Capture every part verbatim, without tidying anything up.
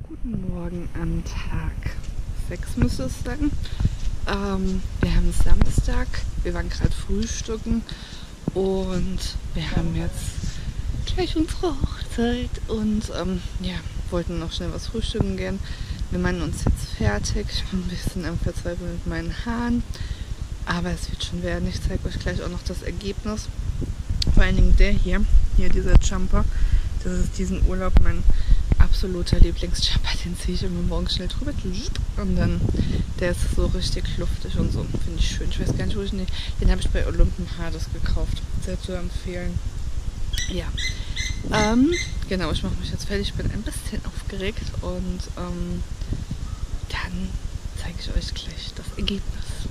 Guten Morgen am Tag sechs müsste es sein. Ähm, wir haben Samstag, wir waren gerade frühstücken und wir haben jetzt gleich unsere Hochzeit und ähm, ja, wollten noch schnell was frühstücken gehen. Wir machen uns jetzt fertig. Ich bin ein bisschen am Verzweifeln mit meinen Haaren, aber es wird schon werden. Ich zeige euch gleich auch noch das Ergebnis. Vor allen Dingen der hier, hier dieser Jumper, das ist diesen Urlaub mein absoluter Lieblingsjumper, den ziehe ich immer morgens schnell drüber und dann, der ist so richtig luftig und so, finde ich schön. Ich weiß gar nicht, wo ich den, den habe ich bei Olympen Hades gekauft, sehr zu empfehlen. Ja, ähm, genau, ich mache mich jetzt fertig, ich bin ein bisschen aufgeregt und ähm, dann zeige ich euch gleich das Ergebnis.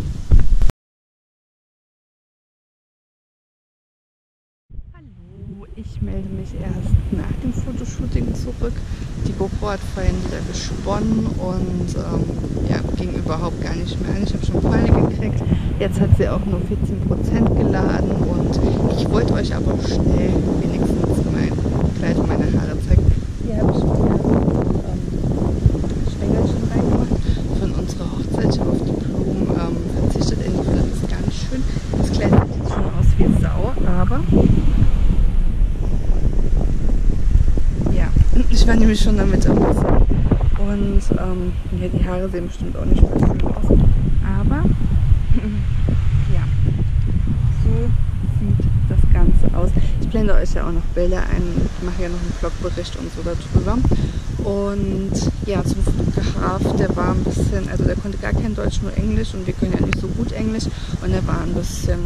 Ich melde mich erst nach dem Fotoshooting zurück. Die GoPro hat vorhin wieder gesponnen und ähm, ja, ging überhaupt gar nicht mehr an. Ich habe schon Panik gekriegt. Jetzt hat sie auch nur vierzehn Prozent geladen und ich wollte euch aber schnell wenigstens mein Kleid und meine Haare zeigen. Hier habe ich mir ähm, Stängelchen reingemacht von unserer Hochzeit. Ich habe auf die Blumen ähm, verzichtet. Irgendwie finde ich das gar nicht schön. Das Kleid sieht jetzt schon aus wie Sau, aber ich war nämlich schon damit im Wasser und ähm, ja, die Haare sehen bestimmt auch nicht mehr schön aus, aber ja, so sieht das Ganze aus. Ich blende euch ja auch noch Bilder ein, ich mache ja noch einen Blogbericht und so darüber. Und ja, zum Fotograf, der war ein bisschen, also der konnte gar kein Deutsch, nur Englisch und wir können ja nicht so gut Englisch und der war ein bisschen,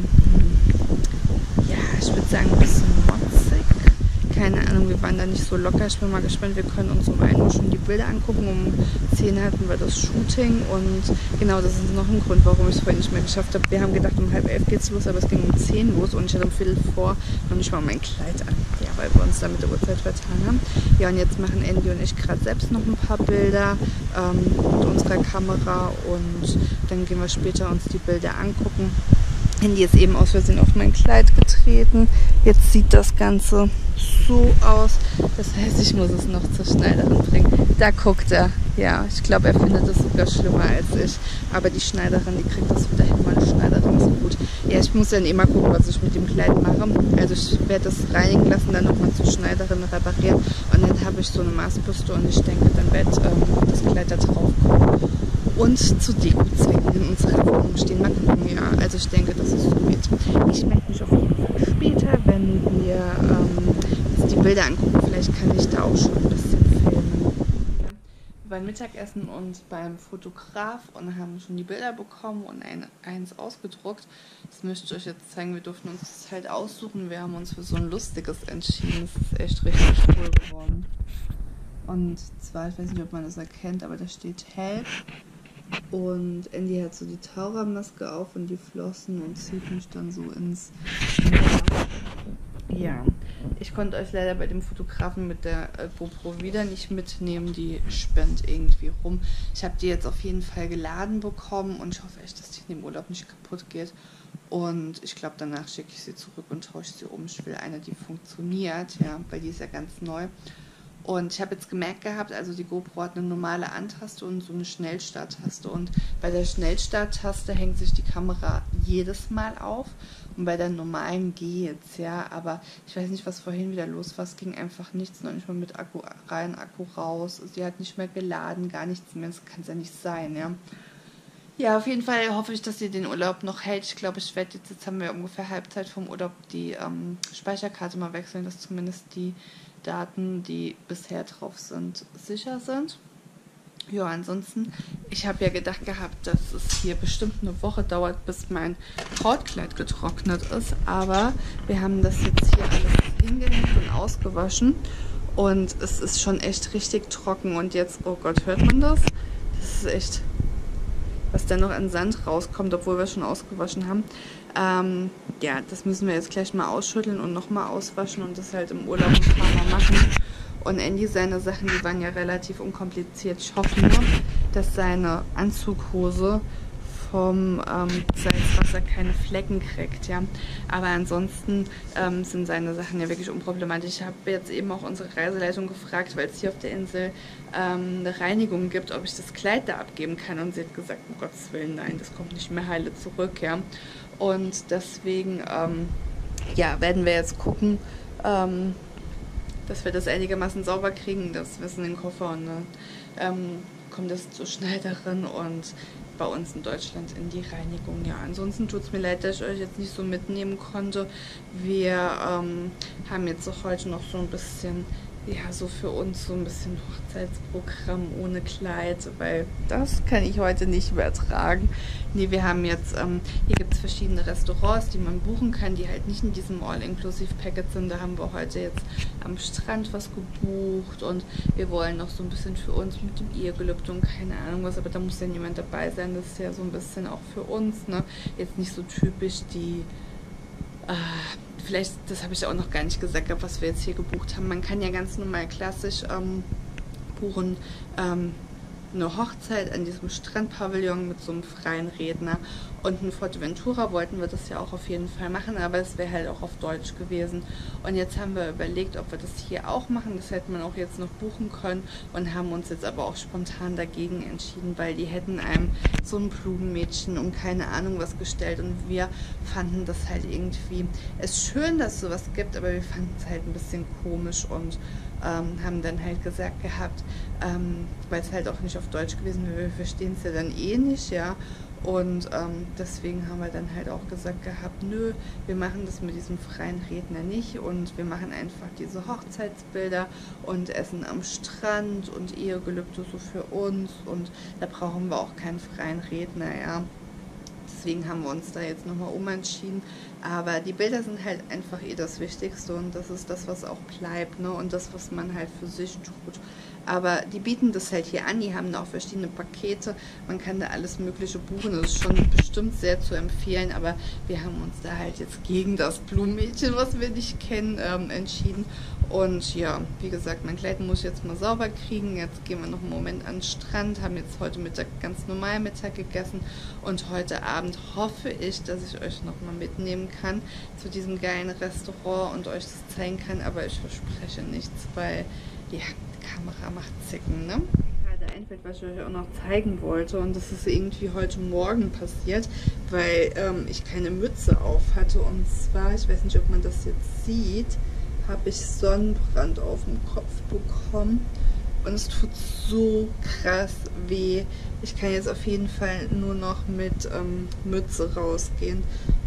ja, ich würde sagen ein bisschen motzig. Keine Ahnung, wir waren da nicht so locker. Ich bin mal gespannt, wir können uns um ein Uhr schon die Bilder angucken. Um zehn hatten wir das Shooting und genau, das ist noch ein Grund, warum ich es vorhin nicht mehr geschafft habe. Wir haben gedacht, um halb elf geht's los, aber es ging um zehn los und ich hatte um Viertel vor noch nicht mal mein Kleid an. Ja, weil wir uns da mit der Uhrzeit vertan haben. Ja, und jetzt machen Andy und ich gerade selbst noch ein paar Bilder ähm, mit unserer Kamera und dann gehen wir später uns die Bilder angucken. Andy ist eben aus Versehen auf mein Kleid getreten. Jetzt sieht das Ganze so aus. Das heißt, ich muss es noch zur Schneiderin bringen. Da guckt er. Ja, ich glaube, er findet es sogar schlimmer als ich. Aber die Schneiderin, die kriegt das wieder hin. Meine Schneiderin ist so gut. Ja, ich muss dann immer gucken, was ich mit dem Kleid mache. Also ich werde das reinigen lassen, dann nochmal zur Schneiderin reparieren. Und dann habe ich so eine Maßbürste und ich denke, dann wird ähm, das Kleid da drauf kommen. Und zu Deko-Zwecken in unserer Wohnung stehen. Mal gucken, ja. Also ich denke, das ist so mit. Ich melde mich auf jeden Fall später, wenn wir ähm, uns die Bilder angucken. Vielleicht kann ich da auch schon ein bisschen filmen. Wir waren Mittagessen und beim Fotograf und haben schon die Bilder bekommen und ein, eins ausgedruckt. Das möchte ich euch jetzt zeigen. Wir durften uns das halt aussuchen. Wir haben uns für so ein lustiges entschieden. Das ist echt richtig cool geworden. Und zwar, ich weiß nicht, ob man das erkennt, aber da steht Help. Und Andy hat so die Tauchermaske auf und die Flossen und zieht mich dann so ins Meer. Ja, ich konnte euch leider bei dem Fotografen mit der GoPro wieder nicht mitnehmen, die spennt irgendwie rum. Ich habe die jetzt auf jeden Fall geladen bekommen und ich hoffe echt, dass die in dem Urlaub nicht kaputt geht. Und ich glaube, danach schicke ich sie zurück und tausche sie um. Ich will eine, die funktioniert, ja, weil die ist ja ganz neu. Und ich habe jetzt gemerkt gehabt, also die GoPro hat eine normale An-Taste und so eine Schnellstarttaste. Und bei der Schnellstarttaste hängt sich die Kamera jedes Mal auf. Und bei der normalen geht's, ja. Aber ich weiß nicht, was vorhin wieder los war. Es ging einfach nichts, noch nicht mal mit Akku rein, Akku raus. Sie hat nicht mehr geladen, gar nichts mehr. Das kann es ja nicht sein, ja. Ja, auf jeden Fall hoffe ich, dass sie den Urlaub noch hält. Ich glaube, ich werde jetzt, jetzt haben wir ungefähr Halbzeit vom Urlaub, die ähm, Speicherkarte mal wechseln, dass zumindest die Daten, die bisher drauf sind, sicher sind. Ja, ansonsten, ich habe ja gedacht gehabt, dass es hier bestimmt eine Woche dauert, bis mein Brautkleid getrocknet ist. Aber wir haben das jetzt hier alles hingehängt und ausgewaschen. Und es ist schon echt richtig trocken. Und jetzt, oh Gott, hört man das? Das ist echt, was da noch an Sand rauskommt, obwohl wir schon ausgewaschen haben. Ähm, ja, das müssen wir jetzt gleich mal ausschütteln und nochmal auswaschen und das halt im Urlaub ein paar Mal machen. Und Andy, seine Sachen, die waren ja relativ unkompliziert. Ich hoffe nur, dass seine Anzughose vom ähm, Salzwasser keine Flecken kriegt, ja. Aber ansonsten ähm, sind seine Sachen ja wirklich unproblematisch. Ich habe jetzt eben auch unsere Reiseleitung gefragt, weil es hier auf der Insel ähm, eine Reinigung gibt, ob ich das Kleid da abgeben kann. Und sie hat gesagt, um Gottes Willen, nein, das kommt nicht mehr heile zurück, ja. Und deswegen, ähm, ja, werden wir jetzt gucken, ähm, dass wir das einigermaßen sauber kriegen. Das ist in den Koffer und dann ähm, kommt das zur Schneiderin und bei uns in Deutschland in die Reinigung. Ja, ansonsten tut es mir leid, dass ich euch jetzt nicht so mitnehmen konnte. Wir ähm, haben jetzt auch heute noch so ein bisschen, ja, so für uns so ein bisschen Hochzeitsprogramm ohne Kleid, weil das kann ich heute nicht mehr tragen. Nee, wir haben jetzt, ähm, hier gibt es verschiedene Restaurants, die man buchen kann, die halt nicht in diesem All-Inclusive-Package sind. Da haben wir heute jetzt am Strand was gebucht und wir wollen noch so ein bisschen für uns mit dem Ehegelübde und keine Ahnung was, aber da muss ja niemand dabei sein. Das ist ja so ein bisschen auch für uns, ne? Jetzt nicht so typisch die äh, vielleicht, das habe ich auch noch gar nicht gesagt, was wir jetzt hier gebucht haben. Man kann ja ganz normal klassisch ähm, buchen, ähm, eine Hochzeit an diesem Strandpavillon mit so einem freien Redner und in Fuerteventura wollten wir das ja auch auf jeden Fall machen, aber es wäre halt auch auf Deutsch gewesen. Und jetzt haben wir überlegt, ob wir das hier auch machen. Das hätte man auch jetzt noch buchen können und haben uns jetzt aber auch spontan dagegen entschieden, weil die hätten einem so ein Blumenmädchen und keine Ahnung was gestellt und wir fanden das halt irgendwie, es ist schön, dass es sowas gibt, aber wir fanden es halt ein bisschen komisch und ähm, haben dann halt gesagt gehabt, ähm, weil es halt auch nicht auf Deutsch gewesen wäre, wir verstehen es ja dann eh nicht, ja. Und ähm, deswegen haben wir dann halt auch gesagt gehabt, nö, wir machen das mit diesem freien Redner nicht und wir machen einfach diese Hochzeitsbilder und Essen am Strand und Ehegelübde so für uns und da brauchen wir auch keinen freien Redner, ja. Deswegen haben wir uns da jetzt nochmal umentschieden. Aber die Bilder sind halt einfach eh das Wichtigste und das ist das, was auch bleibt, ne? Und das, was man halt für sich tut. Aber die bieten das halt hier an, die haben da auch verschiedene Pakete, man kann da alles mögliche buchen, das ist schon bestimmt sehr zu empfehlen, aber wir haben uns da halt jetzt gegen das Blumenmädchen, was wir nicht kennen, ähm, entschieden. Und ja, wie gesagt, mein Kleid muss ich jetzt mal sauber kriegen, jetzt gehen wir noch einen Moment an den Strand, haben jetzt heute Mittag ganz normal Mittag gegessen und heute Abend hoffe ich, dass ich euch nochmal mitnehmen kann zu diesem geilen Restaurant und euch das zeigen kann, aber ich verspreche nichts, weil ja, die Kamera macht Zicken, ne? Gerade einfällt, was ich euch auch noch zeigen wollte und das ist irgendwie heute Morgen passiert, weil ähm, ich keine Mütze auf hatte und zwar, ich weiß nicht, ob man das jetzt sieht, habe ich Sonnenbrand auf dem Kopf bekommen und es tut so krass weh. Ich kann jetzt auf jeden Fall nur noch mit ähm, Mütze rausgehen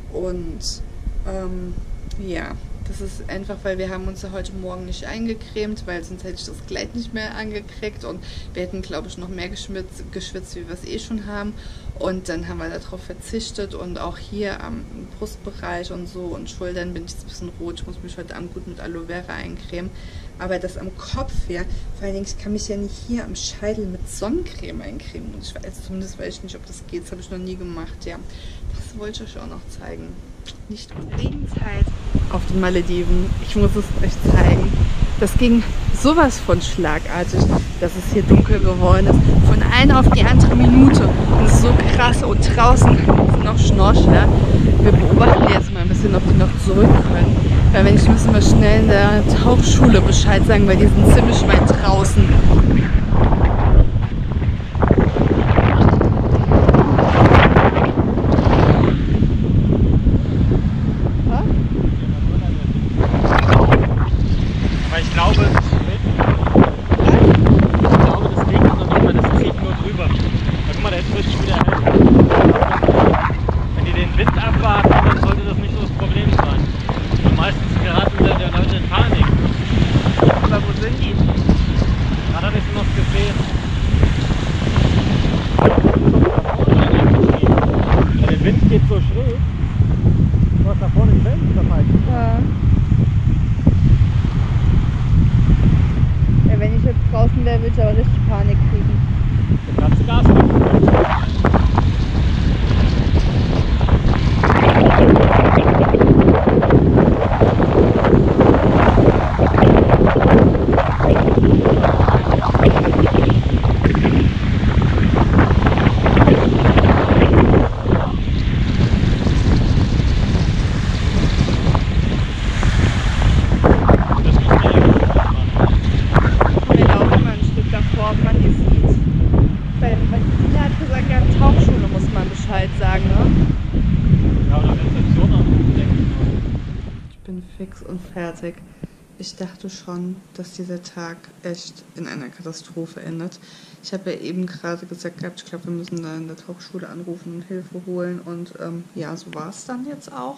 und ähm, ja, das ist einfach, weil wir haben uns ja heute Morgen nicht eingecremt, weil sonst hätte ich das Kleid nicht mehr angekriegt und wir hätten, glaube ich, noch mehr geschwitzt, geschwitzt wie wir es eh schon haben und dann haben wir darauf verzichtet und auch hier am Brustbereich und so und Schultern bin ich jetzt ein bisschen rot, ich muss mich heute Abend gut mit Aloe Vera eincremen, aber das am Kopf her, vor allen Dingen, ich kann mich ja nicht hier am Scheitel mit Sonnencreme eincremen und ich weiß zumindest, weiß ich nicht, ob das geht, das habe ich noch nie gemacht, ja, das wollte ich euch auch noch zeigen. Nicht gut. Regenzeit auf den Malediven. Ich muss es euch zeigen. Das ging sowas von schlagartig, dass es hier dunkel geworden ist. Von einer auf die andere Minute. Und es ist so krass. Und draußen sind noch Schnorchler. Wir beobachten jetzt mal ein bisschen, ob die noch zurück können. Weil wenn nicht, müssen wir schnell in der Tauchschule Bescheid sagen, weil die sind ziemlich weit draußen. fix und fertig. Ich dachte schon, dass dieser Tag echt in einer Katastrophe endet. Ich habe ja eben gerade gesagt gehabt, ich glaube, wir müssen da in der Tauchschule anrufen und Hilfe holen. Und ähm, ja, so war es dann jetzt auch.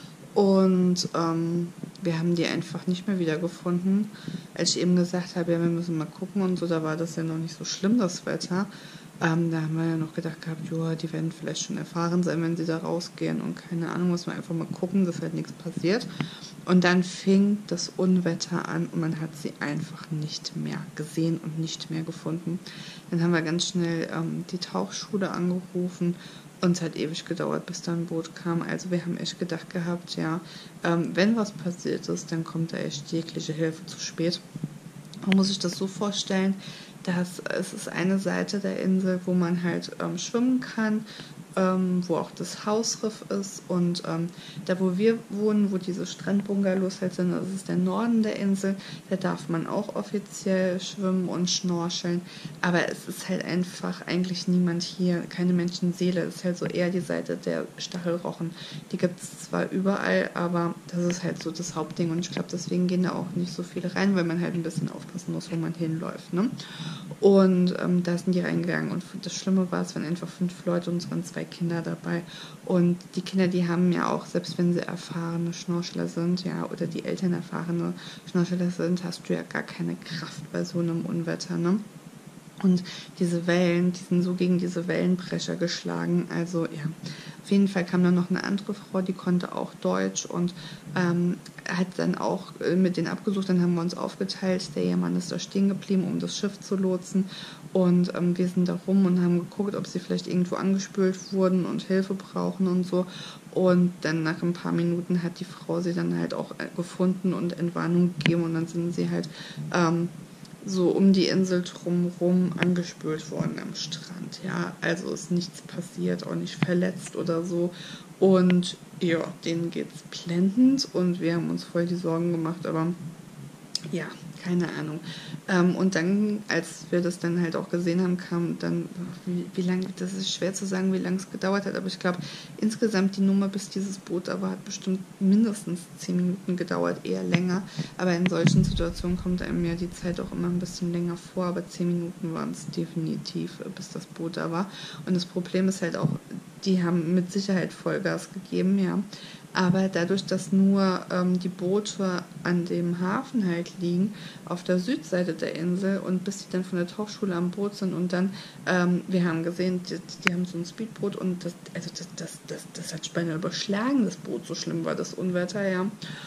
Und ähm, wir haben die einfach nicht mehr wiedergefunden. Als ich eben gesagt habe, ja, wir müssen mal gucken und so, da war das ja noch nicht so schlimm, das Wetter. Ähm, da haben wir ja noch gedacht gehabt, joa, die werden vielleicht schon erfahren sein, wenn sie da rausgehen und keine Ahnung, muss man einfach mal gucken, dass halt nichts passiert. Und dann fing das Unwetter an und man hat sie einfach nicht mehr gesehen und nicht mehr gefunden. Dann haben wir ganz schnell ähm, die Tauchschule angerufen und es hat ewig gedauert, bis da ein Boot kam. Also wir haben echt gedacht gehabt, ja, ähm, wenn was passiert ist, dann kommt da echt jegliche Hilfe zu spät. Man muss sich das so vorstellen, dass es ist eine Seite der Insel, wo man halt ähm, schwimmen kann, ähm, wo auch das Hausriff ist und ähm, da, wo wir wohnen, wo diese Strandbungalows halt sind, das ist der Norden der Insel, da darf man auch offiziell schwimmen und schnorcheln, aber es ist halt einfach eigentlich niemand hier, keine Menschenseele, es ist halt so eher die Seite der Stachelrochen, die gibt es zwar überall, aber das ist halt so das Hauptding und ich glaube, deswegen gehen da auch nicht so viele rein, weil man halt ein bisschen aufpassen muss, wo man hinläuft, ne? Und ähm, da sind die reingegangen und das Schlimme war, es waren einfach fünf Leute und es waren zwei Kinder dabei und die Kinder, die haben ja auch, selbst wenn sie erfahrene Schnorcheler sind, ja, oder die Eltern erfahrene Schnorcheler sind, hast du ja gar keine Kraft bei so einem Unwetter, ne? Und diese Wellen, die sind so gegen diese Wellenbrecher geschlagen. Also ja, auf jeden Fall kam dann noch eine andere Frau, die konnte auch Deutsch und ähm, hat dann auch mit denen abgesucht. Dann haben wir uns aufgeteilt. Der Ehemann ist da stehen geblieben, um das Schiff zu lotsen. Und ähm, wir sind da rum und haben geguckt, ob sie vielleicht irgendwo angespült wurden und Hilfe brauchen und so. Und dann nach ein paar Minuten hat die Frau sie dann halt auch gefunden und Entwarnung gegeben. Und dann sind sie halt Ähm, so um die Insel drumherum angespült worden am Strand. Ja, also ist nichts passiert, auch nicht verletzt oder so. Und ja, denen geht's blendend und wir haben uns voll die Sorgen gemacht, aber ja, keine Ahnung. Ähm, und dann, als wir das dann halt auch gesehen haben, kam dann, wie, wie lange, das ist schwer zu sagen, wie lange es gedauert hat, aber ich glaube, insgesamt die Nummer, bis dieses Boot da war, hat bestimmt mindestens zehn Minuten gedauert, eher länger. Aber in solchen Situationen kommt einem ja die Zeit auch immer ein bisschen länger vor, aber zehn Minuten waren es definitiv, bis das Boot da war. Und das Problem ist halt auch, die haben mit Sicherheit Vollgas gegeben, ja. Aber dadurch, dass nur ähm, die Boote an dem Hafen halt liegen, auf der Südseite der Insel und bis die dann von der Tauchschule am Boot sind und dann, ähm, wir haben gesehen, die, die haben so ein Speedboot und das, also das, das, das, das hat Spanne überschlagen, das Boot, so schlimm war das Unwetter, ja.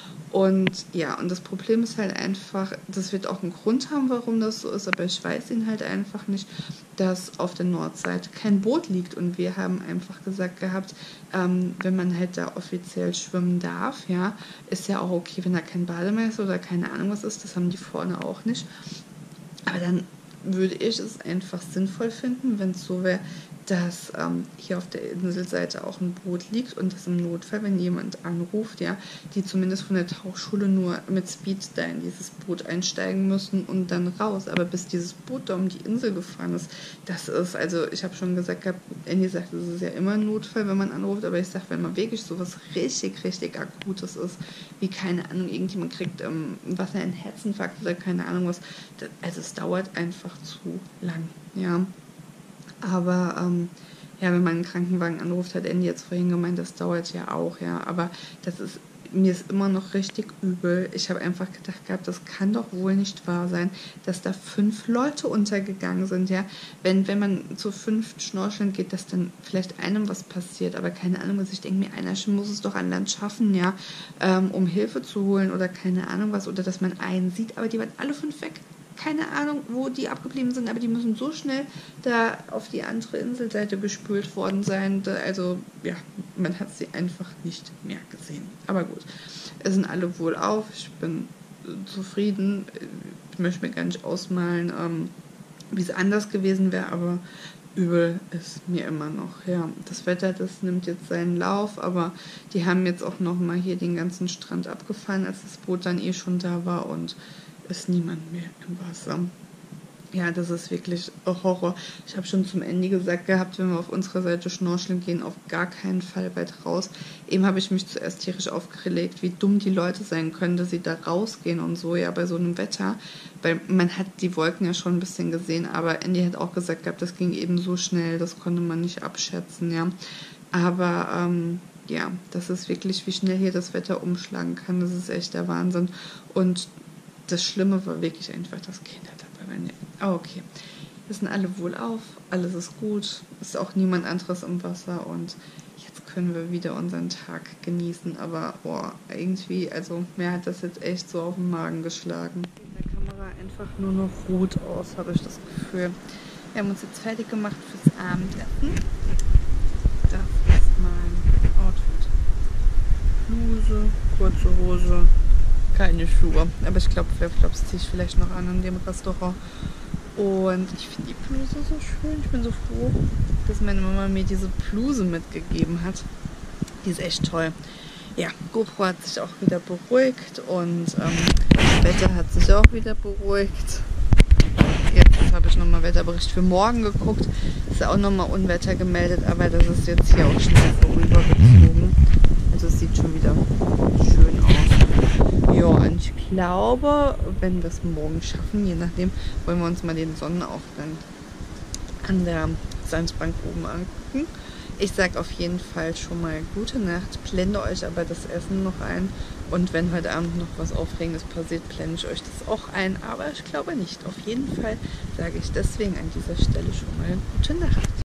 Und ja, und das Problem ist halt einfach, das wird auch einen Grund haben, warum das so ist, aber ich weiß ihn halt einfach nicht, dass auf der Nordseite kein Boot liegt und wir haben einfach gesagt gehabt, ähm, wenn man halt da offiziell schwimmen darf, ja, ist ja auch okay, wenn da kein Bademeister oder keine Ahnung was ist, das haben die vorne auch nicht, aber dann würde ich es einfach sinnvoll finden, wenn es so wäre, dass ähm, hier auf der Inselseite auch ein Boot liegt und dass im Notfall, wenn jemand anruft, ja, die zumindest von der Tauchschule nur mit Speed da in dieses Boot einsteigen müssen und dann raus. Aber bis dieses Boot da um die Insel gefahren ist, das ist, also ich habe schon gesagt, Andy sagt, es ist ja immer ein Notfall, wenn man anruft, aber ich sage, wenn man wirklich sowas richtig, richtig Akutes ist, wie keine Ahnung, irgendjemand kriegt ähm, Wasser einen Herzinfarkt oder keine Ahnung was, das, also es dauert einfach zu lang, ja. Aber ähm, ja, wenn man einen Krankenwagen anruft, hat Andy jetzt vorhin gemeint, das dauert ja auch, ja. Aber das ist, mir ist immer noch richtig übel. Ich habe einfach gedacht gehabt, das kann doch wohl nicht wahr sein, dass da fünf Leute untergegangen sind, ja. Wenn, wenn man zu fünf schnorcheln geht, dass dann vielleicht einem was passiert, aber keine Ahnung was. Ich denke mir, einer muss es doch an Land schaffen, ja, ähm, um Hilfe zu holen oder keine Ahnung was. Oder dass man einen sieht, aber die waren alle fünf weg. Keine Ahnung, wo die abgeblieben sind, aber die müssen so schnell da auf die andere Inselseite gespült worden sein. Da, also, ja, man hat sie einfach nicht mehr gesehen. Aber gut, es sind alle wohlauf. Ich bin zufrieden. Ich möchte mir gar nicht ausmalen, ähm, wie es anders gewesen wäre, aber übel ist mir immer noch. Ja, das Wetter, das nimmt jetzt seinen Lauf, aber die haben jetzt auch noch mal hier den ganzen Strand abgefahren, als das Boot dann eh schon da war und ist niemand mehr im Wasser. Ja, das ist wirklich Horror. Ich habe schon zum Ende gesagt gehabt, wenn wir auf unserer Seite schnorcheln gehen, auf gar keinen Fall weit raus. Eben habe ich mich zuerst tierisch aufgeregt, wie dumm die Leute sein können, dass sie da rausgehen und so, ja, bei so einem Wetter. Weil man hat die Wolken ja schon ein bisschen gesehen, aber Andy hat auch gesagt gehabt, das ging eben so schnell, das konnte man nicht abschätzen, ja. Aber, ähm, ja, das ist wirklich, wie schnell hier das Wetter umschlagen kann. Das ist echt der Wahnsinn. Und das Schlimme war wirklich einfach das Kinder dabei. Oh, okay. Wir sind alle wohlauf, alles ist gut, ist auch niemand anderes im Wasser und jetzt können wir wieder unseren Tag genießen. Aber boah, irgendwie, also mir hat das jetzt echt so auf den Magen geschlagen. In der Kamera einfach nur noch rot aus, habe ich das Gefühl. Wir haben uns jetzt fertig gemacht fürs Abendessen. Das ist mein Outfit. Bluse, kurze Hose, keine Schuhe. Aber ich glaube, Flipflops ziehe ich vielleicht noch an in dem Restaurant. Und ich finde die Bluse so schön. Ich bin so froh, dass meine Mama mir diese Bluse mitgegeben hat. Die ist echt toll. Ja, GoPro hat sich auch wieder beruhigt und ähm, das Wetter hat sich auch wieder beruhigt. Jetzt habe ich nochmal Wetterbericht für morgen geguckt. Ist auch nochmal Unwetter gemeldet, aber das ist jetzt hier auch schnell vorübergezogen. Also es sieht schon wieder schön aus. Ja, und ich glaube, wenn wir es morgen schaffen, je nachdem, wollen wir uns mal den Sonnenaufgang an der Salzbank oben angucken. Ich sage auf jeden Fall schon mal gute Nacht, blende euch aber das Essen noch ein und wenn heute Abend noch was Aufregendes passiert, blende ich euch das auch ein, aber ich glaube nicht. Auf jeden Fall sage ich deswegen an dieser Stelle schon mal gute Nacht.